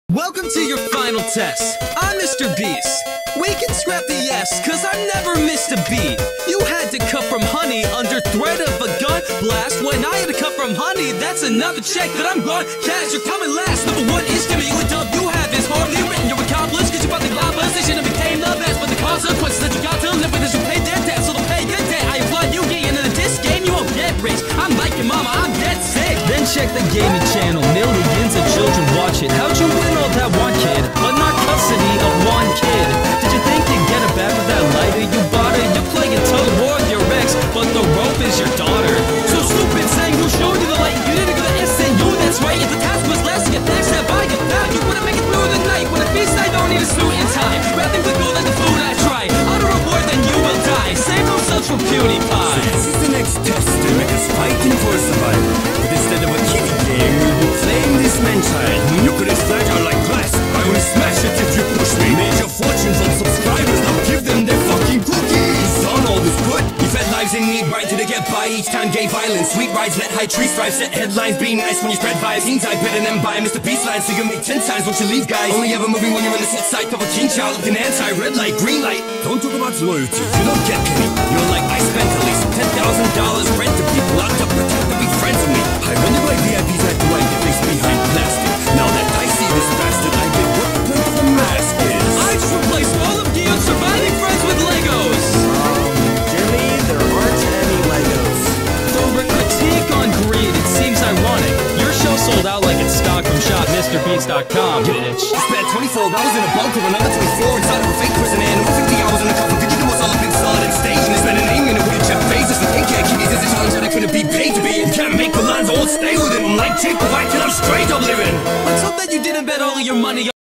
Welcome to your final test. I'm Mr. Beast. We can scrap the S, cause I never missed a beat. You had to cut from honey under threat of a gun blast. When I had to cut from honey, that's another check that I'm gone cash. You're coming last. Number one is Jimmy. What dub you have is hardly written. You're accomplice, cause you bought the globalization and became the best. But the consequences that you got to live with is you pay their debt, so they'll pay your debt. I applaud you getting into this game, you won't get rich. I'm like your mama, I'm dead sick. Then check the gaming channel, millions of children watch it. How'd you win all that one kid, but not custody of one kid? Did you think you'd get it back with that lighter you bought it? You're playing tug of war with your ex, but the rope is your daughter. So stupid saying who showed you the light. You didn't go to SNU, that's right. If the task was less, you get next step by your path. You wouldn't make it through the night. When a feast, I don't need a suit and tie. Rapping with gold like the food I try. Utter a word, then you will die. Save yourselves from PewDiePie. So this is the next test to make us fighting for survival. But instead of a kiddie game, we'll be playing this man-child. Nuclear fragile like glass. I will smash it if you push me. Made your fortunes on subscribers, now give them their fucking cookies. Done all this good. You fed lives in need, right till they get by. Each time gay violence, sweet rides, let high trees thrive. Set headlines, be nice when you spread vibes. Teens I better than buy Mr. Beast lines, so you make 10 times what you leave, guys. Only ever moving when you're in the sit side of a teen child. Looking anti-red light, green light. Don't talk about loyalty, you don't get me. You're like, I spent at least $10,000 rent to people out to pretend to be friends with me. I wonder why VIPs had to like get this behind plastic. Now that I see this bastard, I get what the point of the mask is. I just replaced all of you surviving friends with Legos. Jimmy, there aren't any Legos. For a critique on greed, it seems ironic. Your show sold out like it's stock from shopmrbeats.com, bitch. Spent 24 hours in a bunker, another 24 inside of a fake prison, and 50 hours in a cover. Did you know what's all up inside and stage? And it's been an aim in it with Jeff Bezos and AK Kiddies. It's a challenge that I couldn't be paid to be. You can't make the lines all stay with it. I'm like Jake the White till I'm straight up living. Let's hope that you didn't bet all of your money